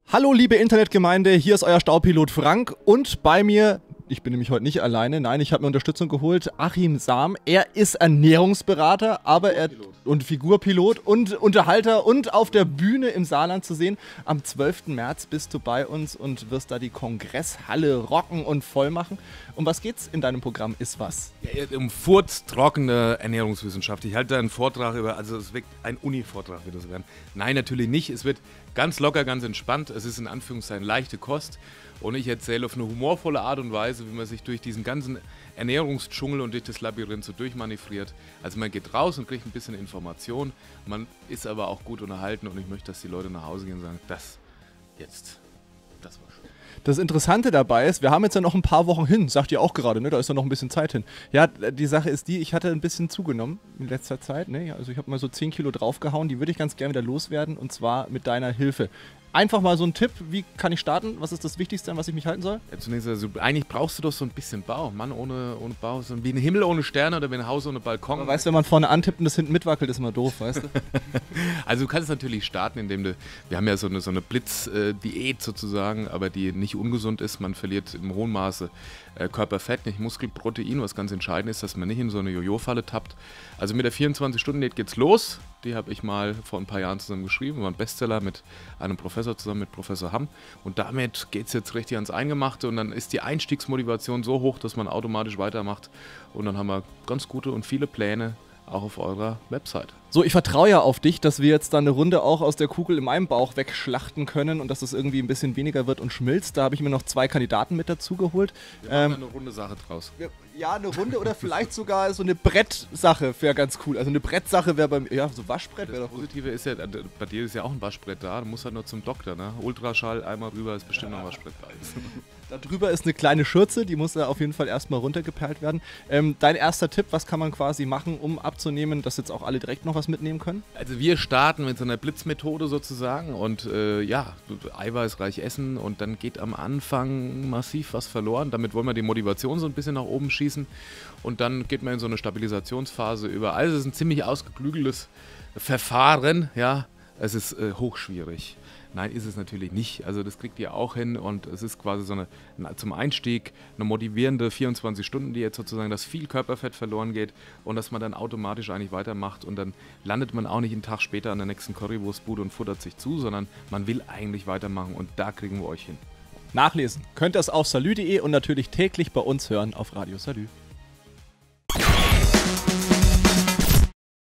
Hallo liebe Internetgemeinde, hier ist euer Staupilot Frank und bei mir, ich bin nämlich heute nicht alleine, nein, ich habe mir Unterstützung geholt, Achim Sam. Er ist Ernährungsberater, aber und Figurpilot und Unterhalter und auf der Bühne im Saarland zu sehen. Am 12. März bist du bei uns und wirst da die Kongresshalle rocken und voll machen. Um was geht's in deinem Programm? Ist was? Ja, um furztrockene Ernährungswissenschaft. Ich halte da einen Vortrag über, also es wird ein Uni-Vortrag wird das werden. Nein, natürlich nicht. Es wird ganz locker, ganz entspannt. Es ist in Anführungszeichen leichte Kost. Und ich erzähle auf eine humorvolle Art und Weise, wie man sich durch diesen ganzen Ernährungsdschungel und durch das Labyrinth so durchmanövriert. Also man geht raus und kriegt ein bisschen Information. Man ist aber auch gut unterhalten und ich möchte, dass die Leute nach Hause gehen und sagen, das war schön. Das Interessante dabei ist, wir haben jetzt ja noch ein paar Wochen hin, sagt ihr auch gerade, ne? Da ist ja noch ein bisschen Zeit hin. Ja, die Sache ist die, ich hatte ein bisschen zugenommen in letzter Zeit, ne? Also ich habe mal so 10 Kilo draufgehauen, die würde ich ganz gerne wieder loswerden und zwar mit deiner Hilfe. Einfach mal so ein Tipp, wie kann ich starten? Was ist das Wichtigste, an was ich mich halten soll? Ja, zunächst, also eigentlich brauchst du doch so ein bisschen Bau. Mann ohne Bau, so wie ein Himmel ohne Sterne oder wie ein Haus ohne Balkon. Aber weißt du, wenn man vorne antippt und das hinten mitwackelt, ist immer doof, weißt du? Also du kannst natürlich starten, indem wir haben ja so eine Blitzdiät sozusagen, aber die nicht ungesund ist. Man verliert im hohen Maße Körperfett, nicht Muskelprotein, was ganz entscheidend ist, dass man nicht in so eine Jojo-Falle tappt. Also mit der 24-Stunden-Diät geht's los. Die habe ich mal vor ein paar Jahren zusammen geschrieben, war ein Bestseller mit einem Professor zusammen, mit Professor Hamm. Und damit geht es jetzt richtig ans Eingemachte und dann ist die Einstiegsmotivation so hoch, dass man automatisch weitermacht. Und dann haben wir ganz gute und viele Pläne auch auf eurer Website. So, ich vertraue ja auf dich, dass wir jetzt dann eine Runde auch aus der Kugel in meinem Bauch wegschlachten können und dass das irgendwie ein bisschen weniger wird und schmilzt. Da habe ich mir noch 2 Kandidaten mit dazu geholt. Wir machen eine runde Sache draus. Ja, eine Runde oder vielleicht sogar so eine Brettsache wäre ganz cool. Also eine Brettsache wäre bei mir, ja, so Waschbrett wäre doch gut. Das Positive ist ja, bei dir ist ja auch ein Waschbrett da, du musst halt nur zum Doktor, ne? Ultraschall, einmal rüber, ist bestimmt noch ein Waschbrett da. Da drüber ist eine kleine Schürze, die muss da auf jeden Fall erstmal runtergeperlt werden. Dein erster Tipp, was kann man quasi machen, um abzunehmen, dass jetzt auch alle direkt noch was mitnehmen können? Also wir starten mit so einer Blitzmethode sozusagen und eiweißreich essen und dann geht am Anfang massiv was verloren. Damit wollen wir die Motivation so ein bisschen nach oben schießen und dann geht man in so eine Stabilisationsphase über. Also es ist ein ziemlich ausgeklügeltes Verfahren, ja, es ist hochschwierig. Nein, ist es natürlich nicht. Also das kriegt ihr auch hin und es ist quasi so zum Einstieg eine motivierende 24-Stunden-Diät sozusagen, dass viel Körperfett verloren geht und dass man dann automatisch eigentlich weitermacht und dann landet man auch nicht einen Tag später an der nächsten Currywurstbude und futtert sich zu, sondern man will eigentlich weitermachen und da kriegen wir euch hin. Nachlesen könnt ihr es auf salü.de und natürlich täglich bei uns hören auf Radio Salü.